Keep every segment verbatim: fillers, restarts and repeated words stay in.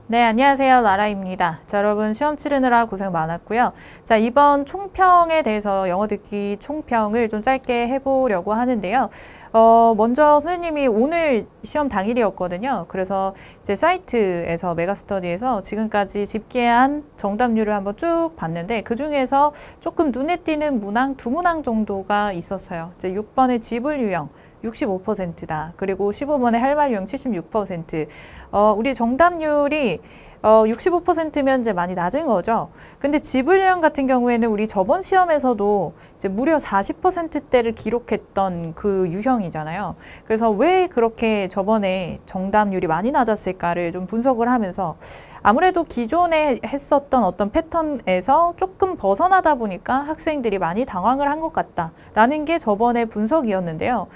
네, 안녕하세요. 라라입니다. 자, 여러분 시험 치르느라 고생 많았고요. 자, 이번 총평에 대해서 영어 듣기 총평을 좀 짧게 해보려고 하는데요. 어, 먼저 선생님이 오늘 시험 당일이었거든요. 그래서 이제 사이트에서 메가스터디에서 지금까지 집계한 정답률을 한번 쭉 봤는데 그 중에서 조금 눈에 띄는 문항, 두 문항 정도가 있었어요. 이제 육 번의 지불 유형. 육십오 퍼센트다. 그리고 십오 번의 할 말 유형 칠십육 퍼센트. 어, 우리 정답률이 어, 육십오 퍼센트면 이제 많이 낮은 거죠. 근데 지불 유형 같은 경우에는 우리 저번 시험에서도 이제 무려 사십 퍼센트대를 기록했던 그 유형이잖아요. 그래서 왜 그렇게 저번에 정답률이 많이 낮았을까를 좀 분석을 하면서 아무래도 기존에 했었던 어떤 패턴에서 조금 벗어나다 보니까 학생들이 많이 당황을 한 것 같다라는 게 저번의 분석이었는데요.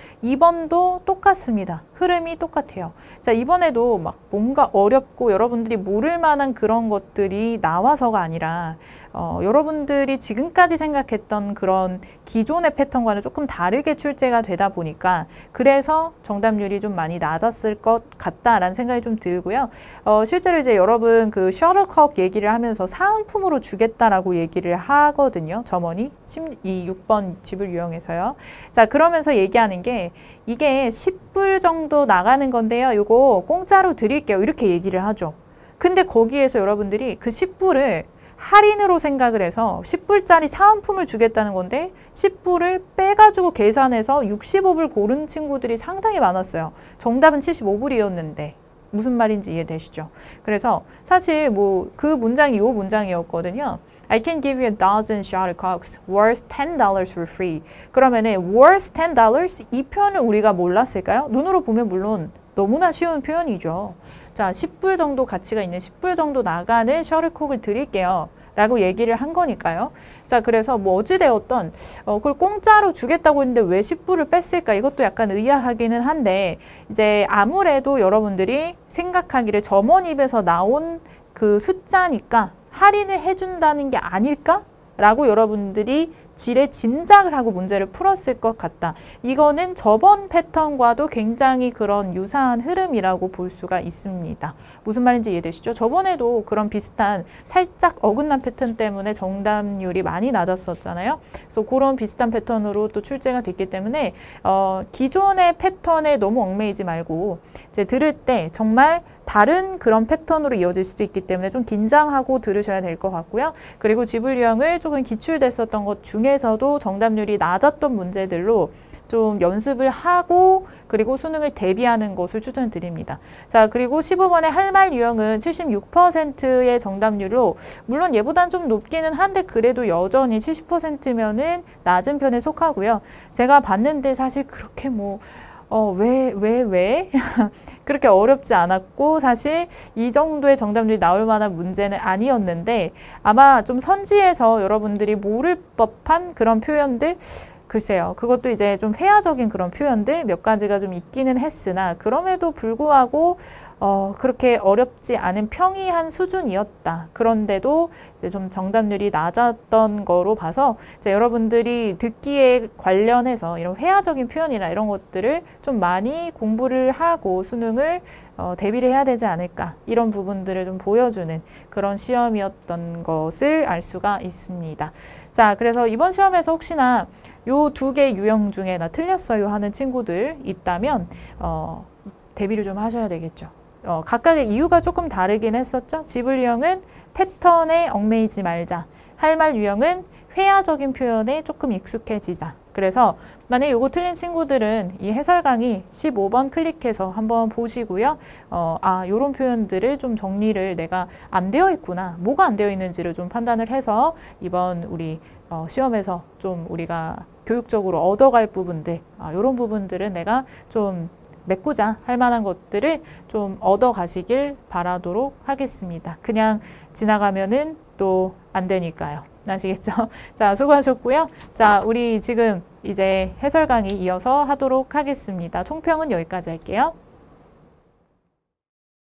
이번도 똑같습니다. 흐름이 똑같아요. 자, 이번에도 막 뭔가 어렵고 여러분들이 모를 만한 그런 것들이 나와서가 아니라 어, 여러분들이 지금까지 생각했던 그런 기존의 패턴과는 조금 다르게 출제가 되다 보니까 그래서 정답률이 좀 많이 낮았을 것 같다라는 생각이 좀 들고요. 어, 실제로 이제 여러분 그 셔틀콕 얘기를 하면서 사은품으로 주겠다라고 얘기를 하거든요. 점원이 이 육 번 지불 유형에서요. 자, 그러면서 얘기하는 게 이게 십 불 정도 나가는 건데요. 요거 공짜로 드릴게요. 이렇게 얘기를 하죠. 근데 거기에서 여러분들이 그 십 불을 할인으로 생각을 해서 십 불짜리 사은품을 주겠다는 건데 십 불을 빼가지고 계산해서 육십오 불 고른 친구들이 상당히 많았어요. 정답은 칠십오 불이었는데 무슨 말인지 이해되시죠? 그래서 사실 뭐 그 문장이 요 문장이었거든요. I can give you a dozen shuttlecocks worth ten dollars for free. 그러면은 worth ten dollars 이 표현을 우리가 몰랐을까요? 눈으로 보면 물론 너무나 쉬운 표현이죠. 자, 십 불 정도 가치가 있는 십 불 정도 나가는 셔틀콕을 드릴게요. 라고 얘기를 한 거니까요. 자, 그래서 뭐 어찌되었던 어, 그걸 공짜로 주겠다고 했는데 왜 십 불을 뺐을까? 이것도 약간 의아하기는 한데 이제 아무래도 여러분들이 생각하기를 점원 입에서 나온 그 숫자니까 할인을 해준다는 게 아닐까? 라고 여러분들이 지레 짐작을 하고 문제를 풀었을 것 같다. 이거는 저번 패턴과도 굉장히 그런 유사한 흐름이라고 볼 수가 있습니다. 무슨 말인지 이해되시죠? 저번에도 그런 비슷한 살짝 어긋난 패턴 때문에 정답률이 많이 낮았었잖아요. 그래서 그런 비슷한 패턴으로 또 출제가 됐기 때문에 어, 기존의 패턴에 너무 얽매이지 말고 이제 들을 때 정말 다른 그런 패턴으로 이어질 수도 있기 때문에 좀 긴장하고 들으셔야 될 것 같고요. 그리고 지불 유형을 조금 기출됐었던 것 중에서도 정답률이 낮았던 문제들로 좀 연습을 하고 그리고 수능을 대비하는 것을 추천드립니다. 자, 그리고 십오 번의 할 말 유형은 칠십육 퍼센트의 정답률로 물론 얘보다는 좀 높기는 한데 그래도 여전히 칠십 퍼센트면은 낮은 편에 속하고요. 제가 봤는데 사실 그렇게 뭐 어, 왜, 왜, 왜? 그렇게 어렵지 않았고 사실 이 정도의 정답률이 나올 만한 문제는 아니었는데 아마 좀 선지에서 여러분들이 모를 법한 그런 표현들 글쎄요. 그것도 이제 좀 회화적인 그런 표현들 몇 가지가 좀 있기는 했으나 그럼에도 불구하고 어, 그렇게 어렵지 않은 평이한 수준이었다. 그런데도 이제 좀 정답률이 낮았던 거로 봐서 이제 여러분들이 듣기에 관련해서 이런 회화적인 표현이나 이런 것들을 좀 많이 공부를 하고 수능을 어, 대비를 해야 되지 않을까. 이런 부분들을 좀 보여주는 그런 시험이었던 것을 알 수가 있습니다. 자, 그래서 이번 시험에서 혹시나 요 두 개 유형 중에 나 틀렸어요 하는 친구들 있다면 어, 대비를 좀 하셔야 되겠죠. 어, 각각의 이유가 조금 다르긴 했었죠. 지불 유형은 패턴에 얽매이지 말자. 할 말 유형은 회화적인 표현에 조금 익숙해지자. 그래서 만약에 이거 틀린 친구들은 이 해설 강의 십오 번 클릭해서 한번 보시고요. 어, 아, 요런 표현들을 좀 정리를 내가 안 되어 있구나. 뭐가 안 되어 있는지를 좀 판단을 해서 이번 우리 어, 시험에서 좀 우리가 교육적으로 얻어갈 부분들, 아, 요런 부분들은 내가 좀 메꾸자 할 만한 것들을 좀 얻어 가시길 바라도록 하겠습니다. 그냥 지나가면은 또 안 되니까요. 아시겠죠? 자, 수고하셨고요. 자, 우리 지금 이제 해설 강의 이어서 하도록 하겠습니다. 총평은 여기까지 할게요.